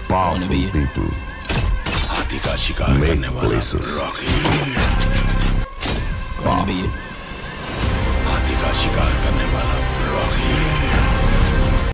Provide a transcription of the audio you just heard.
Powerful people हाथी का शिकार make करने वाला places. रॉकी कौन है भैया?